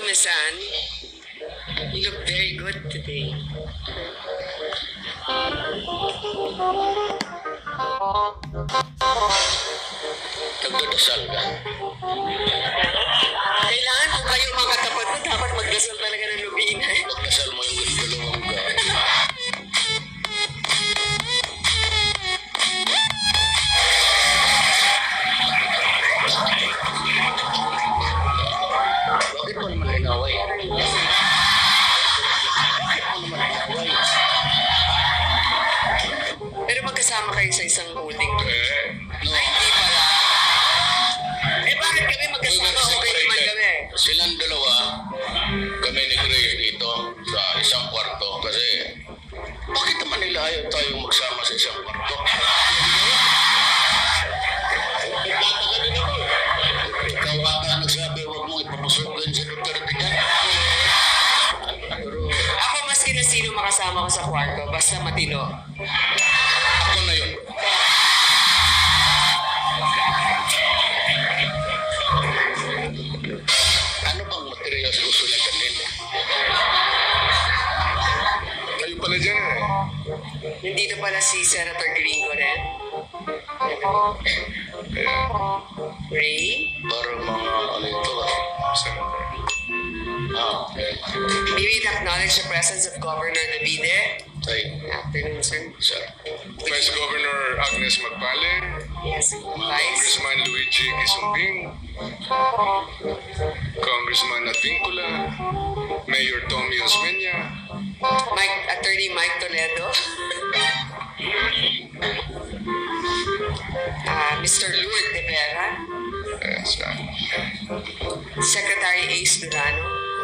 Kumasan, you look very good today. Nagdadasal ka. Kailangan kung kayo mga katapat mo, dapat magdasal talaga ng lubina. Pagdasal mo yung dalawang ka. Bakit mo naman inaway? Bakit mo naman inaway? Pero magkasama kayo sa isang holding. No. Ay, hindi pala. Eh, bakit kami magkasama? Okay naman kami. Silang dalawa, kami ni Gray dito sa isang kwarto kasi bakit naman nila ayaw tayong magsama sa isang kwarto? Nagtataka din ako. Ikaw ata nagsabi, huwag mong ipapusukin si Duterte dyan. Pero Ako maski na sino makasama ko sa kwarto, basta matino. ako na yun. Ano bang materials gusto niya ganin? Kayo pala dyan eh. Nandito pala si Senator Gringo rin. Ray? Para mga ano ito ba? Okay. We will acknowledge the presence of Governor Navide. Tay, Afternoon, sir. sir. Vice Governor Agnes Magpale, Yes, Vice. Congressman Luigi Quisumbing, Congressman Advincula, Mayor Tommy Osmeña, Attorney Mike Toledo. Mr. Lourdes de Vera. Secretary Ace Durano.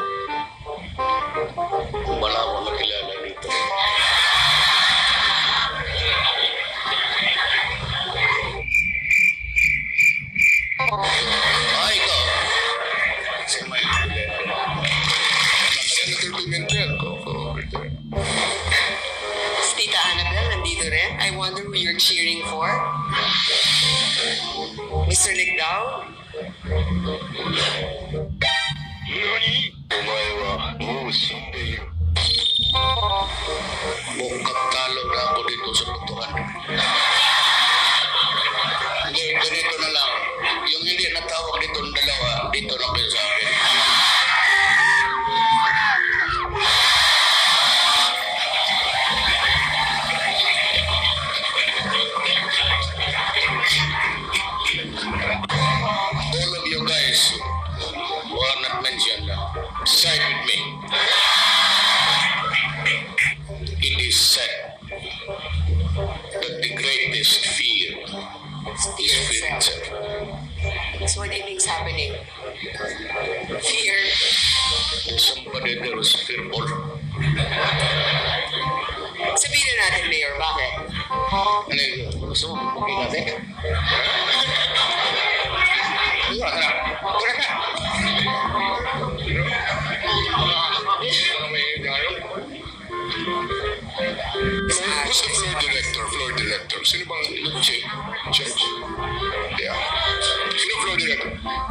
Wala akong nakilala dito. Ikaw. Si Mike Toledo. Senator Pimentel, Si Tita Annabelle nandito rin. I wonder who you're cheering for. Mr. Ligdao. お前はもう死んでいる。Mukhang talo na ako dito sa botohan. Hindi, ganito na lang. Yung hindi natawag dito ng dalawa, dito na kayo sa akin. All of you guys who are not mentioned, side with me. It is said that the greatest fear is fear itself. So what do you think's happening? Fear. There's somebody there who's fearful. Sabihin na natin, Mayor, bakit? Ano yun? Gusto mo bubugin natin? Tara, tara. Tara ka! Ano may nangyayari? Who's the floor director? Floor director. Sino bang judge? Yeah. Sino floor director?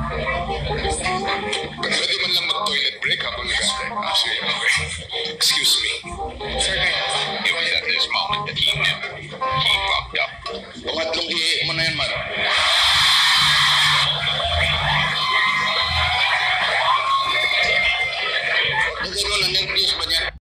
Pwede man lang mag-toilet break habang nag-aantay. Sige, okay. Excuse me. Sir, It was at this moment that he knew he fucked up. Pangatlong ihi mo na yan, man. Nagkaroon na nervous ba niya?